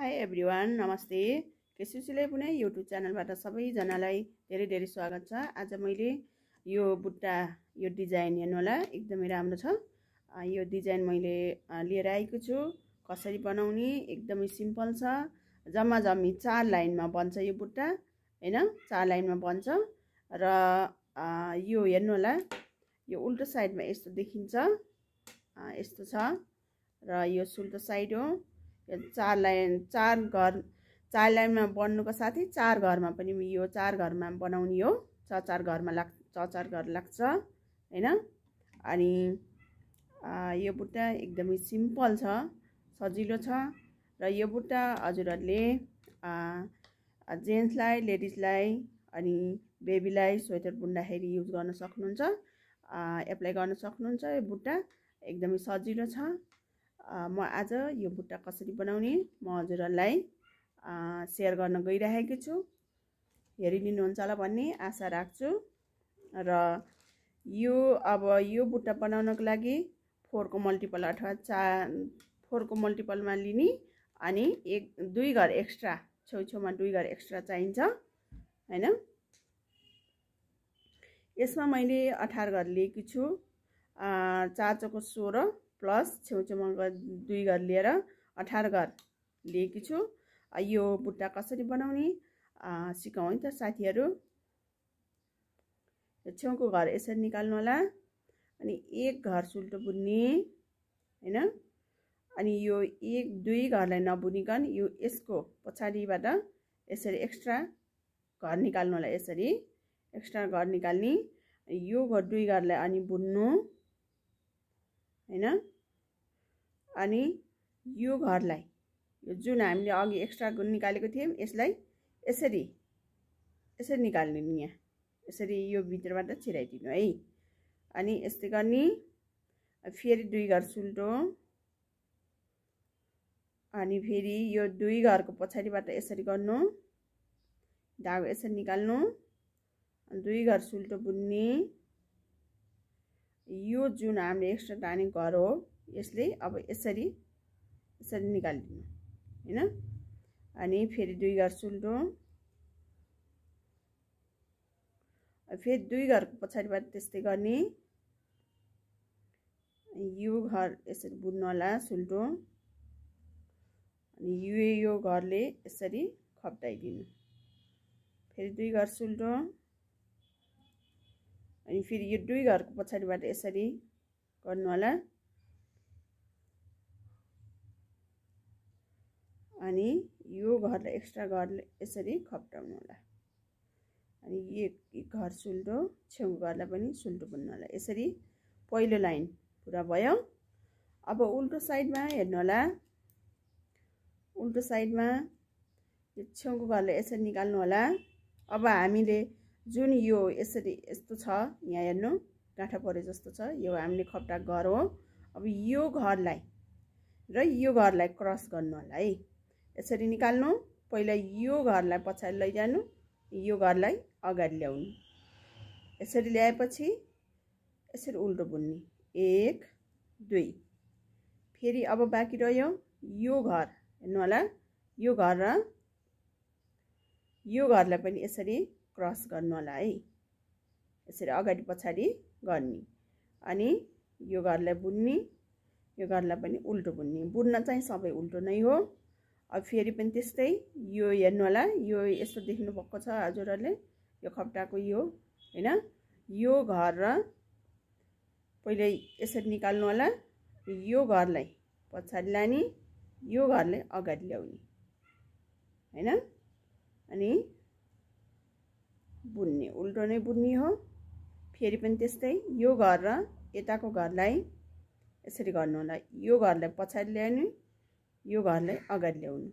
High everyone, नमस्ते। केसुसीले पुनः YouTube च्यानलबाट सबैजनालाई धेरै धेरै स्वागत छ। आज मैले यो बुट्टा यो डिजाइन हेर्नु होला, एकदमै राम्रो छ। यो डिजाइन मैले लिएर आएको छु। कसरी बनाउने, एकदमै सिम्पल छ। जम्मा जम्मी 4 लाइनमा बन्छ यो बुट्टा, हैन? 4 लाइनमा बन्छ र यो हेर्नु होला, यो उल्टो साइडमा यस्तो देखिन्छ, यस्तो छ र यो सुल्टो साइड हो। 4 लाइनमा बन्नुको साथै 4 घरमा पनि यो 4 घरमा बनाउने हो। 4 घरमा चार घर लाग्छ, हैन? अनि यो बुट्टा एकदमै सिम्पल छ, सजिलो छ र यो बुट्टा हजुरहरूले जेन्ट्सलाई, लेडिजलाई अनि बेबीलाई स्वेटर बुन्दाखेरि युज गर्न सक्नुहुन्छ, एप्लाई गर्न सक्नुहुन्छ। यो बुट्टा एकदमै सजिलो छ। म आज यो बुट्टा कसरी बनाउने म हजुरहरूलाई सेयर गर्न गइरहेको छु। हेरिदिनुहुन्छ होला भन्ने आशा राख्छु। र यो बुट्टा बनाउनको लागि 4 को मल्टिपल अथवा 4 को मल्टिपलमा लिने अनि 2 घर एक्स्ट्रा, छेउछेउमा 2 घर एक्स्ट्रा चाहिन्छ, हैन? यसमा मैले 18 घर लिएको छु। 4 चौको 16 प्लस छेउछेउमा 2 घर लिएर 18 घर लिएको छु। यो बुट्टा कसरी बनाउने सिकाउँ है त साथीहरू। छेउको घर यसरी निकाल्नु होला अनि 1 घर सुल्टो बुन्ने, हैन? अनि यो 1-2 घरलाई नबुनिकन यो यसको पछाडिबाट यसरी एक्स्ट्रा घर निकाल्नु होला। यसरी एक्स्ट्रा घर निकाल्ने, यो 2 घरलाई अनि बुन्नु, हैन? अनि यो घरलाई, यो जुन हामीले अघि एक्स्ट्रा निकालेको थियौँ यसलाई यसरी निकाल्ने नि, यहाँ यसरी यो भित्रबाट छिराइदिनु है। अनि यस्तै गर्ने, फेरि 2 घर सुल्टो अनि फेरि यो 2 घरको पछाडिबाट यसरी गर्नु, धागो यसरी निकाल्नु, 2 घर सुल्टो बुन्ने। यो जुन हामीले एक्स्ट्रा तानेको घर हो यसले अब यसरी निकालिदिनु, हैन? अनि फेरि 2 घर सुल्टो, फेरि 2 घरको पछाडिबाट त्यस्तै गर्ने। यो घर यसरी बुन्नु होला सुल्टो अनि यो घरले यसरी खप्टाइदिनु, फेरि 2 घर सुल्टो अनि फेरि यो 2 घरको पछाडिबाट यसरी गर्नु होला अनि यो घरलाई एक्स्ट्रा घरले यसरी खप्टाउनु होला अनि एक घर सुल्टो, छेउको घरलाई पनि सुल्टो बुन्नु होला। यसरी पहिलो लाइन पुरा भयो। अब उल्टो साइडमा हेर्नु होला, उल्टो साइडमा यो छेउको घरलाई यसरी निकाल्नु होला। अब हामीले जुन यो यसरी यस्तो छ, यहाँ हेर्नु गाँठा परे जस्तो छ, यो हामीले खप्टाएको घर हो। अब यो घरलाई र यो घरलाई क्रस गर्नु होला है। यसरी निकाल्नु, पहिला यो घरलाई पछाडि लैजानु, यो घरलाई अगाडि ल्याउनु। यसरी ल्याएपछि यसरी उल्टो बुन्ने, 1 2। फेरि अब बाँकी रह्यो यो घर, हेर्नु होला, यो घर र यो घरलाई पनि यसरी क्रस गर्नु होला है। यसरी अगाडि पछाडि गर्ने अनि यो घरलाई बुन्ने, यो घरलाई पनि उल्टो बुन्ने। बुन्न चाहिँ सबै उल्टो नै हो। अब फेरि पनि त्यस्तै यो हेर्नु होला, यो यस्तो देख्नु भएको छ हजुरहरूले, यो खप्टाको यो, हैन? यो घर र पहिले यसरी निकाल्नु होला, यो घरलाई पछाडि लाने, यो घरलाई अगाडि ल्याउने, हैन? अनि बुन्ने, उल्टो नै बुन्ने हो। फेरि पनि त्यस्तै यो घर र यताको घरलाई यसरी गर्नु होला, यो घरलाई पछाडि ल्याउने, यो घरलाई अगाडि ल्याउनु,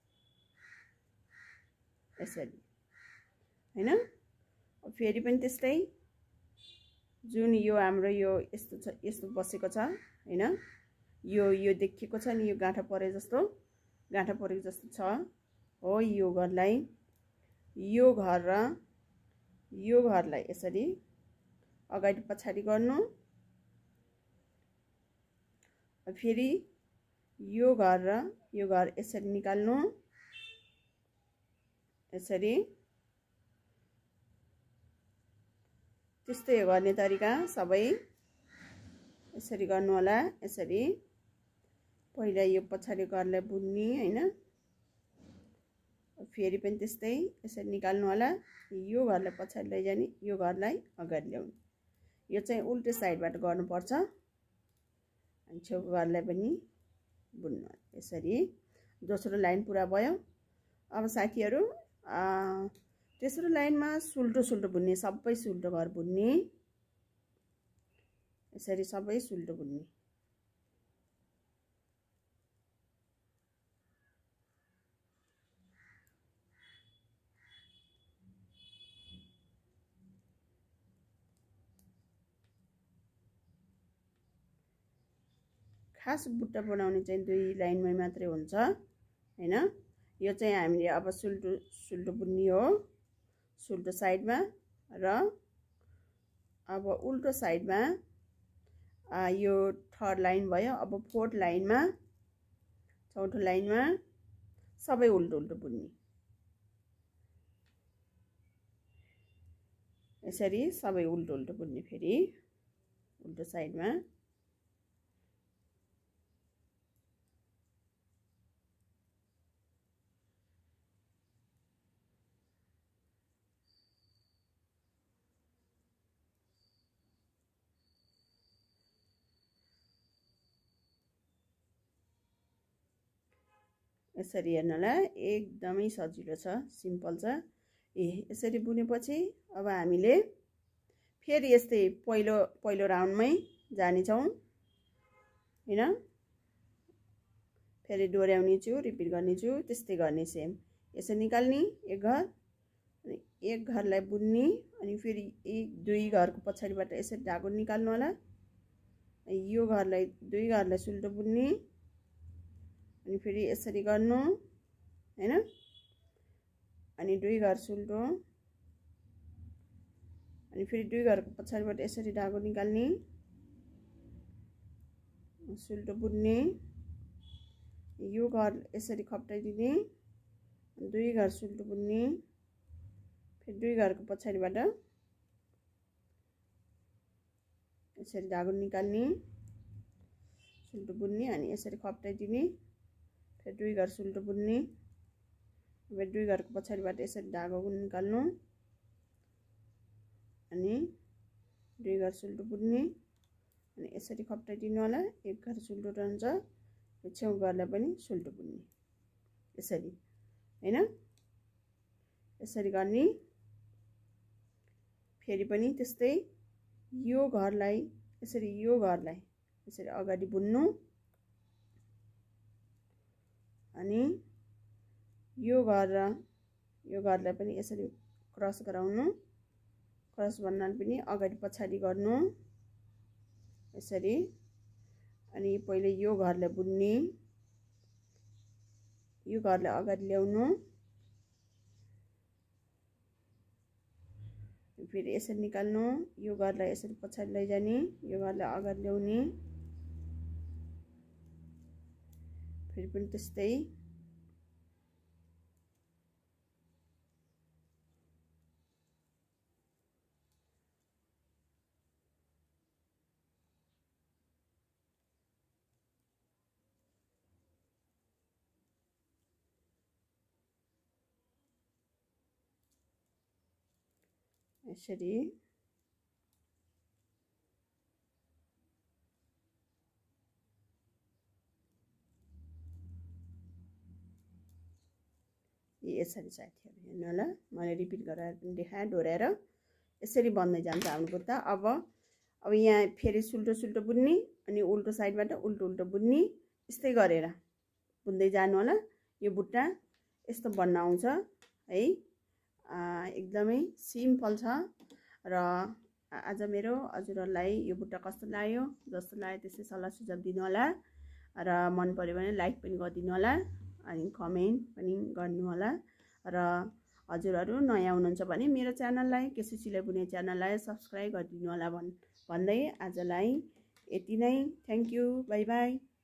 यसरी, हैन? फेरि पनि त्यस्तै जुन यो हाम्रो यो यस्तो छ, यस्तो बसेको छ, हैन? यो देखिएको छ नि, यो गाँठा परेको जस्तो छ हो। यो घरलाई, यो घर र यो घरलाई यसरी अगाडि पछाडि गर्नु। फेरि यो घर र यो घर यसरी निकाल्नु, यसरी त्यस्तै गर्ने तरिका सबै यसरी गर्नु होला। यसरी पहिला यो पछाडि घरलाई बुन्नी हैन, फेरि पनि त्यस्तै यसरी निकाल्नु होला। यो घरलाई पछाडि लैजाने, यो घरलाई अगाडि ल्याउने। यो चाहिँ उल्टे साइडबाट गर्नुपर्छ। अनि छेउको घरलाई पनि बुन्नु। यसरी दोस्रो लाइन पुरा भयो। अब साथीहरु तेस्रो लाइनमा सुल्टो सुल्टो बुन्ने, सबै सुल्टो घर बुन्ने। यसरी सबै सुल्टो बुन्ने। खास बुट्टा बनाउने चाहिँ 2 लाइनमै मात्रै हुन्छ हैन। यो चाहिँ हामीले अब सुल्टो सुल्टो बुन्नी हो सुल्टो साइडमा, र अब उल्टो साइडमा यो थर्ड लाइन भयो। अब फोर्थ लाइनमा चौथो लाइनमा सबै उल्टो उल्टो बुन्नी। यसरी सबै उल्टो उल्टो बुन्नी। फेरि उल्टो साइडमा यसरी हेर्नलाई एकदमै सजिलो छ, सिम्पल छ। यसरी बुनेपछि अब हामीले फेरि यस्तै पहिलो राउन्डमै जानेछौँ हैन। फेरि दोहोर्याउने छु, रिपिट गर्ने छु, त्यस्तै गर्ने सेम। यसरी निकाल्ने एक घर, अनि एक घरलाई बुन्नी, अनि फेरि 2 घरको पछाडिबाट यसरी धागो निकाल्नु होला। यो घरलाई 2 घरलाई सुल्टो बुन्नी, अनि फेरि यसरी गर्नु हैन। अनि 2 घर सुल्टो, अनि फेरि 2 घरको पछाडिबाट यसरी धागो निकाल्ने, सुल्टो बुन्ने। यो घर यसरी खप्टाइदिने, 2 घर सुल्टो बुन्ने, फेरि 2 घरको पछाडिबाट यसरी धागो निकाल्ने, सुल्टो बुन्ने, अनि यसरी खप्टाइदिने, फेरि 2 घर सुल्टो बुन्ने, फेरि 2 घरको पछाडिबाट यसरी धागो निकाल्नु, अनि 2 घर सुल्टो बुन्ने, अनि यसरी खप्टाइदिनु होला। एक घर सुल्टो रहन्छ, छेउ घरलाई पनि सुल्टो बुन्ने। यसरी हैन, यसरी गर्ने। फेरि पनि त्यस्तै यो घरलाई यसरी अगाडि बुन्नु, अनि यो घर र यो घरलाई पनि यसरी क्रस गराउनु। क्रस भन्नाले पनि अगाडि पछाडि गर्नु यसरी। अनि पहिले यो घरलाई बुन्ने, यो घरलाई अगाडि ल्याउनु, फेरि यसरी निकाल्नु, यो घरलाई यसरी पछाडि लैजाने, यो घरलाई अगाडि ल्याउने, फेरि पनि त्यस्तै। यसरी यसरी साथीहरु हेर्नु होला, मैले रिपिट गरेर पनि देखाएँ दोहोर्याएर। यसरी बन्दै जान्छ हाम्रो बुट्टा। अब यहाँ फेरि सुल्टो सुल्टो बुन्नी, अनि उल्टो साइडबाट उल्टो उल्टो बुन्नी, यस्तै गरेर बुन्दै जानु होला। यो बुट्टा यस्तो बन्न आउँछ है। एकदमै सिम्पल छ। र आज मेरो हजुरहरूलाई यो बुट्टा कस्तो लाग्यो, जस्तो लाग्यो त्यसै सल्लाह सुझाव दिनु होला, र मन पर्यो भने लाइक पनि गरिदिनु होला, अनि कमेन्ट पनि गर्नु होला। र हजुरहरू नयाँ हुनुहुन्छ भने मेरो च्यानललाई केसी सिलाइ बुनाइ च्यानललाई सब्स्क्राइब गरिदिनु होला भन्दै आजलाई यति नै। Thank you, bye by.